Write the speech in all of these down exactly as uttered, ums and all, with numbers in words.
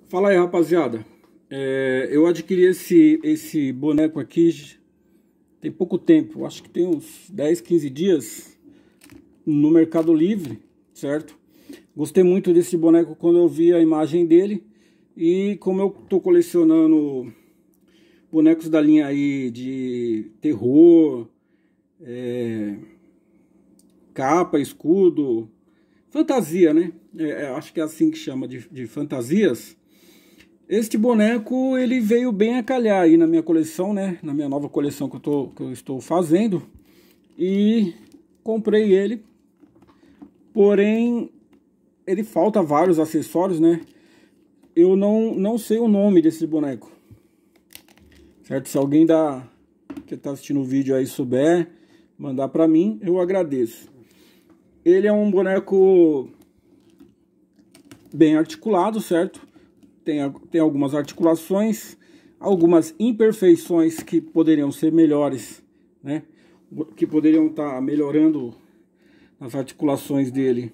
Fala aí, rapaziada. É, eu adquiri esse, esse boneco aqui tem pouco tempo, acho que tem uns dez, quinze dias no Mercado Livre, certo? Gostei muito desse boneco quando eu vi a imagem dele. E como eu tô colecionando bonecos da linha aí de terror, é, capa, escudo, fantasia, né? É, acho que é assim que chama, de, de fantasias. Este boneco, ele veio bem a calhar aí na minha coleção, né? Na minha nova coleção que eu, tô, que eu estou fazendo. E comprei ele. Porém, ele falta vários acessórios, né? Eu não, não sei o nome desse boneco. Certo? Se alguém da, que está assistindo o vídeo aí souber mandar para mim, eu agradeço. Ele é um boneco bem articulado, certo? Tem, tem algumas articulações, algumas imperfeições que poderiam ser melhores, né? Que poderiam estar melhorando as articulações dele.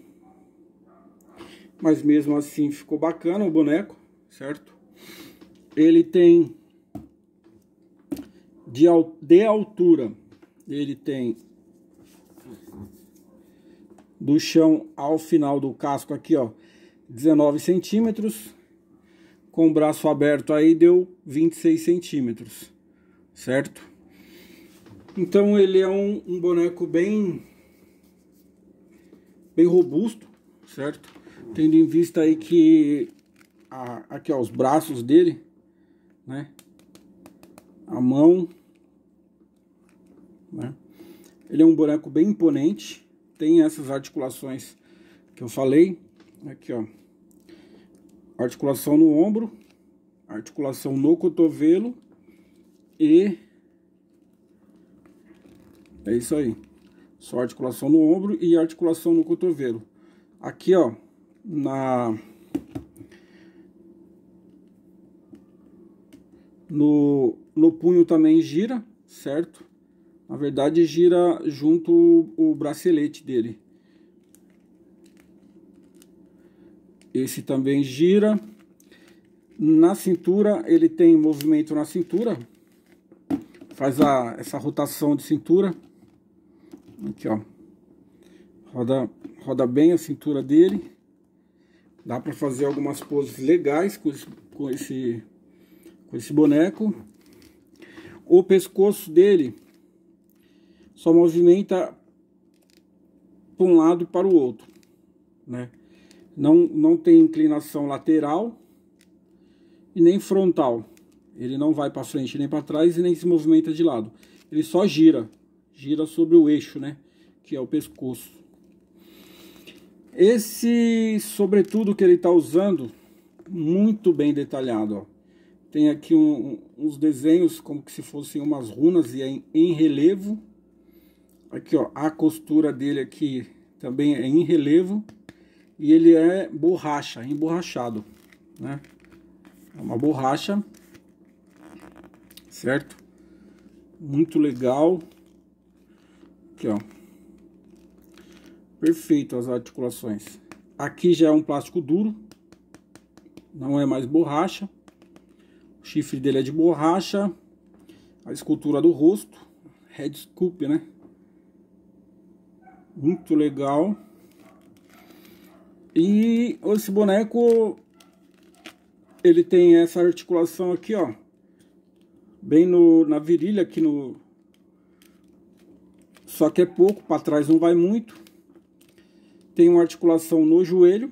Mas mesmo assim ficou bacana o boneco, certo? Ele tem de, de altura, ele tem do chão ao final do casco aqui, ó, dezenove centímetros. Com o braço aberto aí deu vinte e seis centímetros, certo? Então ele é um, um boneco bem, bem robusto, certo? Tendo em vista aí que a, aqui ó, os braços dele, né? A mão, né? Ele é um boneco bem imponente, tem essas articulações que eu falei, aqui ó. Articulação no ombro, articulação no cotovelo e é isso aí. Só articulação no ombro e articulação no cotovelo. Aqui, ó, na no no punho também gira, certo? Na verdade gira junto o bracelete dele. Esse também gira. Na cintura, ele tem movimento na cintura. Faz a, essa rotação de cintura. Aqui, ó. Roda, roda bem a cintura dele. Dá para fazer algumas poses legais com esse, com esse, com esse boneco. O pescoço dele só movimenta para um lado e para o outro, né? Não, não tem inclinação lateral e nem frontal. Ele não vai para frente nem para trás e nem se movimenta de lado. Ele só gira. Gira sobre o eixo, né? Que é o pescoço. Esse sobretudo que ele está usando, muito bem detalhado, ó. Tem aqui um, uns desenhos como que se fossem umas runas e é em, em relevo. Aqui, ó, a costura dele aqui também é em relevo. E ele é borracha, emborrachado, né? É uma borracha, certo? Muito legal. Aqui, ó. Perfeito as articulações. Aqui já é um plástico duro, não é mais borracha. O chifre dele é de borracha. A escultura do rosto, head sculpt, né? Muito legal. E esse boneco, ele tem essa articulação aqui, ó, bem no, na virilha, aqui no... Só que é pouco, para trás não vai muito. Tem uma articulação no joelho.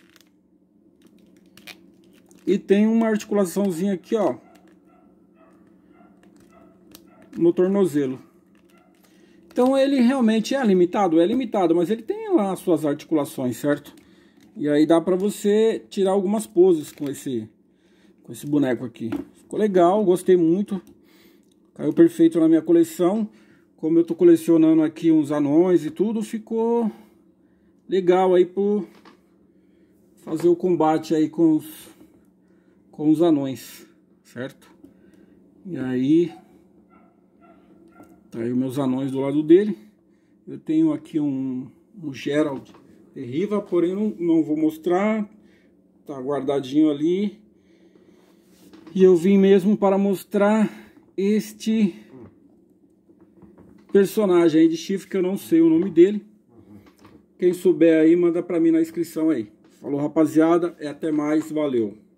E tem uma articulaçãozinha aqui, ó, no tornozelo. Então ele realmente é limitado, é limitado, mas ele tem lá as suas articulações, certo? E aí dá pra você tirar algumas poses com esse, com esse boneco aqui. Ficou legal, gostei muito. Caiu perfeito na minha coleção. Como eu tô colecionando aqui uns anões e tudo, ficou legal aí por fazer o combate aí com os, com os anões, certo? E aí, tá aí os meus anões do lado dele. Eu tenho aqui um, um Geralt de Riva, porém não, não vou mostrar. Tá guardadinho ali. E eu vim mesmo para mostrar este personagem aí de chifre, que eu não sei o nome dele. Quem souber aí, manda pra mim na inscrição aí. Falou, rapaziada, é até mais, valeu.